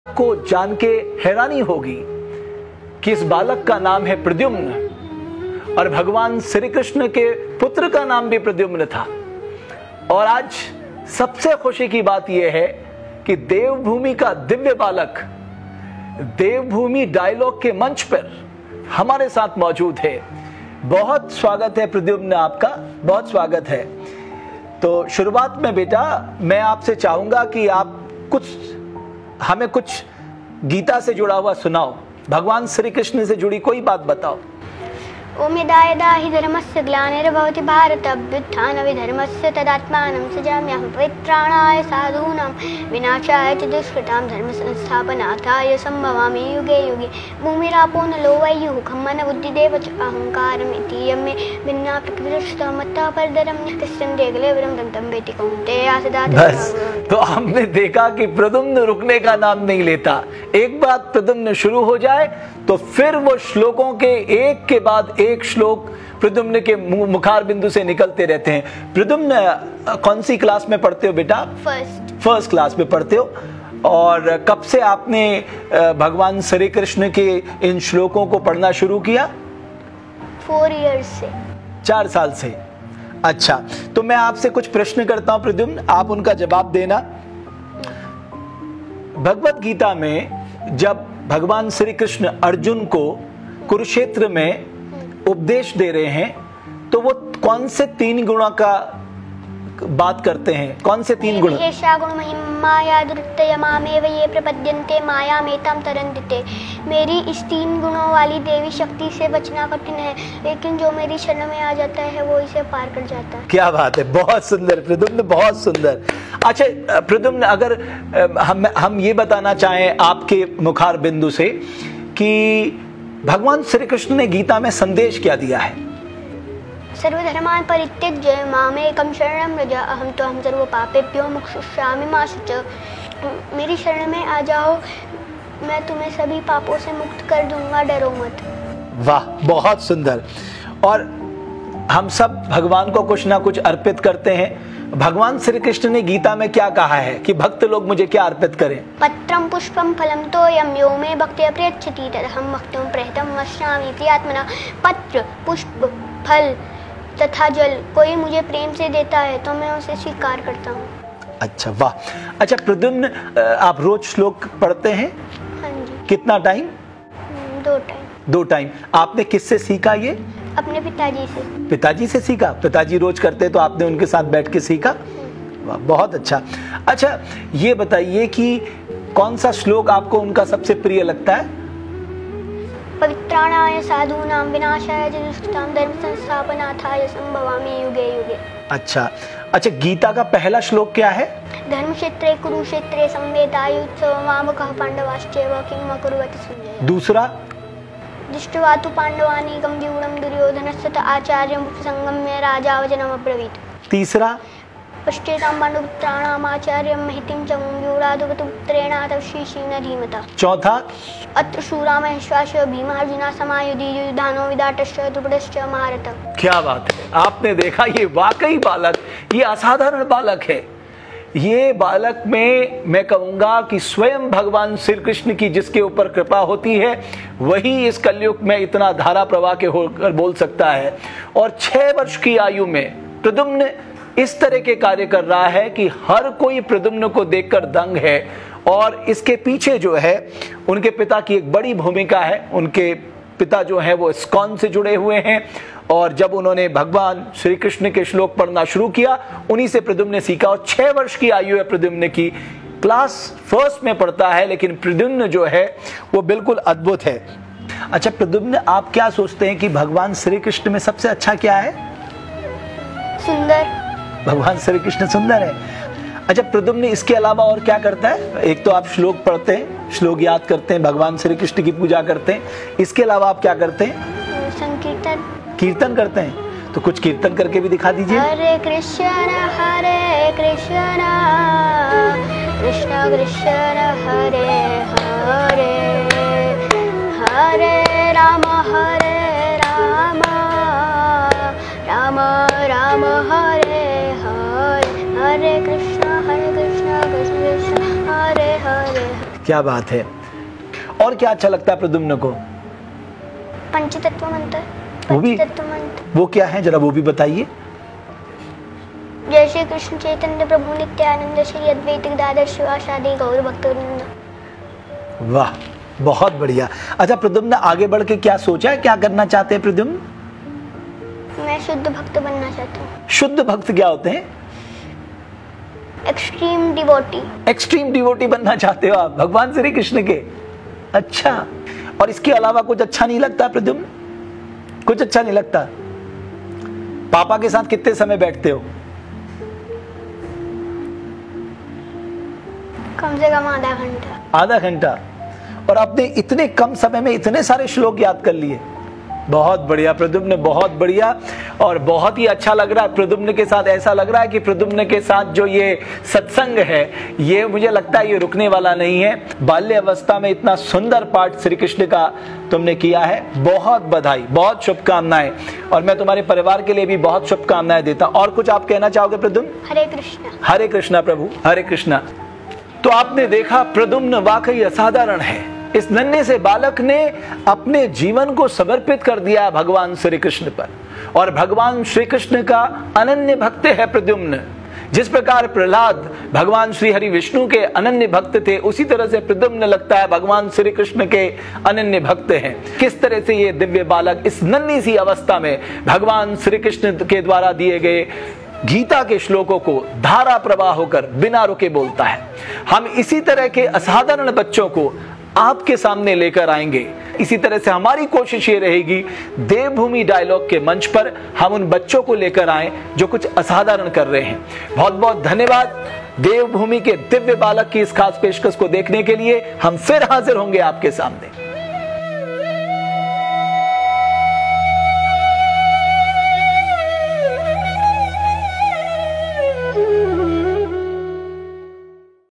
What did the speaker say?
को जान के हैरानी होगी कि इस बालक का नाम है प्रद्युम्न और भगवान श्री कृष्ण के पुत्र का नाम भी प्रद्युम्न था। और आज सबसे खुशी की बात यह है कि देवभूमि का दिव्य बालक देवभूमि डायलॉग के मंच पर हमारे साथ मौजूद है। बहुत स्वागत है प्रद्युम्न, आपका बहुत स्वागत है। तो शुरुआत में बेटा मैं आपसे चाहूंगा कि आप हमें कुछ गीता से जुड़ा हुआ सुनाओ, भगवान श्री कृष्ण से जुड़ी कोई बात बताओ। ओम यदा यदा हि धर्मस्य ग्लानिर्भवति भारत अभ्युत्थानविधर्मस्य तदात्मानं सृजाम्यहं पवित्राणाय साधूनां विनाशाय च दुष्कृतां धर्मसंस्थापनार्थाय सम्भवामि युगे युगे। भूमिरापो नलो वैयुः खम्मन बुद्धिदेव च अहङ्कारमिति यम्मे भिन्ना प्रकृतिस्तमत्ता परदरं तिष्ठन्तेऽखिलविरं तं वेति कौन्तेय सदा। बस तो हमने देखा कि प्रद्युम्न रुकने का नाम नहीं लेता। एक बार प्रद्युम्न शुरू हो जाए तो फिर वो श्लोकों के एक के बाद एक श्लोक प्रद्युम्न के मुखार बिंदु से निकलते रहते हैं। प्रद्युम्न कौन सी क्लास में पढ़ते हो बेटा? फर्स्ट क्लास में पढ़ते हो। और कब से आपने भगवान श्री कृष्ण के इन श्लोकों को पढ़ना शुरू किया? 4 इयर्स से। 4 साल से। अच्छा, तो मैं आपसे कुछ प्रश्न करता हूं प्रद्युम्न, आप उनका जवाब देना। भगवत गीता में जब भगवान श्री कृष्ण अर्जुन को कुरुक्षेत्र में उपदेश दे रहे हैं तो वो कौन से 3 गुणों का बात करते हैं? कौन से 3 गुण? मेरी इस 3 गुणों वाली देवी शक्ति से बचना कठिन है, लेकिन जो मेरी शरण में आ जाता है वो इसे पार कर जाता है। क्या बात है, बहुत सुंदर प्रद्युम्न, बहुत सुंदर। अच्छा प्रद्युम्न, अगर हम ये बताना चाहें आपके मुखार बिंदु से कि भगवान श्री कृष्ण ने गीता में संदेश क्या दिया है? सर्वधर्मान् परित्यज्य मामेकं शरणं व्रज अहं त्वं सर्वपापेभ्यो मोक्षयिष्यामि मा शुच। मेरी शरण में आ जाओ, मैं तुम्हें सभी पापों से मुक्त कर दूंगा, डरो मत। वाह, बहुत सुंदर। और हम सब भगवान को कुछ ना कुछ अर्पित करते हैं। भगवान श्री कृष्ण ने गीता में क्या कहा है कि भक्त लोग मुझे क्या अर्पित करें? पत्रं पुष्पं फलं तोयं यो मे भक्त्या प्रयच्छति तदहं भक्तुं प्रयतं वक्ष्यामि प्रियात्मना। पत्र, पुष्प, फल तथा जल कोई मुझे प्रेम से देता है तो मैं उसे स्वीकार करता हूँ। अच्छा, वाह। अच्छा प्रद्युम्न, आप रोज श्लोक पढ़ते हैं? हाँ जी। कितना टाइम? 2 टाइम। 2 टाइम। आपने किससे सीखा ये? अपने पिताजी से। पिताजी से सीखा? पिताजी रोज करते तो आपने उनके साथ बैठ के सीखा? वाह, बहुत अच्छा। अच्छा ये बताइए कि कौन सा श्लोक आपको उनका सबसे प्रिय लगता है? पवित्राणाय साधूनां विनाशाय च दुष्कृतां धर्मसंस्थापनार्थाय सम्भवामि युगे युगे। अच्छा, गीता का पहला श्लोक क्या है? धर्मक्षेत्रे कुरुक्षेत्रे संवेदायुत्सवमावकः पांडवाश्चैव किं अकुर्वत संजय। दूसरा? दृष्ट्वा तु पांडवानीकं व्यूढं दुर्योधनस्य च आचार्यं उपसंगम्य राजा वचनमब्रवीत्। तीसरा? पश्चेतां पाण्डुपुत्राणाम् आचार्यं महितिं च व्यूढादुपपुत्रेण तवशीशीन धीमता। चौथा? अत्र शूरा महेश्वासः भीमार्जुना समायुधि युधानो विदाटश्च द्रुपदश्च महारथ। क्या बात है, आपने देखा ये वाकई बालक, ये असाधारण बालक है। ये बालक में मैं कहूंगा कि स्वयं भगवान श्री कृष्ण की जिसके ऊपर कृपा होती है वही इस कलयुग में इतना धारा प्रवाह के होकर बोल सकता है। और 6 वर्ष की आयु में प्रद्युम्न इस तरह के कार्य कर रहा है कि हर कोई प्रद्युम्न को देखकर दंग है। और इसके पीछे जो है उनके पिता की एक बड़ी भूमिका है। उनके पिता जो है वो इस्कॉन से जुड़े हुए हैं और जब उन्होंने भगवान श्री कृष्ण के श्लोक पढ़ना शुरू किया उन्हीं से प्रद्युम्न ने सीखा। और 6 वर्ष की आयु है प्रद्युम्न की, क्लास 1 में पढ़ता है, लेकिन प्रद्युम्न जो है वो बिल्कुल अद्भुत है। अच्छा प्रद्युम्न, आप क्या सोचते हैं कि भगवान श्री कृष्ण में सबसे अच्छा क्या है? सुंदर। भगवान श्री कृष्ण सुंदर है। अच्छा प्रद्युम्न, इसके अलावा और क्या करता है? एक तो आप श्लोक पढ़ते हैं, श्लोक याद करते हैं, भगवान श्री कृष्ण की पूजा करते हैं, इसके अलावा आप क्या करते हैं? संकीर्तन। कीर्तन करते हैं, तो कुछ कीर्तन करके भी दिखा दीजिए। हरे कृष्ण कृष्ण कृष्ण हरे हरे हरे राम राम राम हरे हरे हरे कृष्ण कृष्ण कृष्ण हरे हरे। क्या बात है। और क्या अच्छा लगता है प्रद्युम्न को? पंचतत्व मंत्र। वो भी? पंचतत्व मंत्र वो क्या है, जरा वो भी बताइए। जय श्री कृष्ण चैतन्य प्रभु नित्यानंद श्री अद्वैत गदाधर शिवासादि गौर भक्तवृंद। वाह, बहुत बढ़िया। अच्छा प्रद्युम्न, आगे बढ़ के क्या सोचा है, क्या करना चाहते हैं प्रद्युम्न? मैं शुद्ध भक्त बनना चाहता हूँ। शुद्ध भक्त क्या होते हैं? Extreme devotee. एक्सट्रीम डिवोटी बनना चाहते हो आप भगवान श्री कृष्ण के? अच्छा, और इसके अलावा कुछ अच्छा नहीं लगता प्रद्युम्न? कुछ अच्छा नहीं लगता? पापा के साथ कितने समय बैठते हो? कम से कम आधा घंटा। आधा घंटा। और आपने इतने कम समय में इतने सारे श्लोक याद कर लिए। बहुत बढ़िया प्रद्युम्न, बहुत बढ़िया। और बहुत ही अच्छा लग रहा है प्रद्युम्न के साथ। ऐसा लग रहा है कि प्रद्युम्न के साथ जो ये सत्संग है, ये मुझे लगता है ये रुकने वाला नहीं है। बाल्य अवस्था में इतना सुंदर पाठ श्री कृष्ण का तुमने किया है। बहुत बधाई, बहुत शुभकामनाएं। और मैं तुम्हारे परिवार के लिए भी बहुत शुभकामनाएं देता हूं। और कुछ आप कहना चाहोगे प्रद्युम्न? हरे कृष्णा। हरे कृष्णा प्रभु, हरे कृष्णा। तो आपने देखा प्रद्युम्न वाकई असाधारण है। इस नन्हे से बालक ने अपने जीवन को समर्पित कर दिया भगवान श्री कृष्ण पर, और भगवान श्री कृष्ण का अनन्य भक्त है प्रद्युम्न। जिस प्रकार प्रहलाद भगवान श्री हरि विष्णु के अनन्य भक्त थे, उसी तरह से प्रद्युम्न लगता है भगवान श्री कृष्ण के अनन्य भक्त हैं। किस तरह से ये दिव्य बालक इस नन्ही सी अवस्था में भगवान श्री कृष्ण के द्वारा दिए गए गीता के श्लोकों को धारा प्रवाह होकर बिना रुके बोलता है। हम इसी तरह के असाधारण बच्चों को आपके सामने लेकर आएंगे। इसी तरह से हमारी कोशिश ये रहेगी, देवभूमि डायलॉग के मंच पर हम उन बच्चों को लेकर आए जो कुछ असाधारण कर रहे हैं। बहुत बहुत धन्यवाद। देवभूमि के दिव्य बालक की इस खास पेशकश को देखने के लिए हम फिर हाजिर होंगे आपके सामने।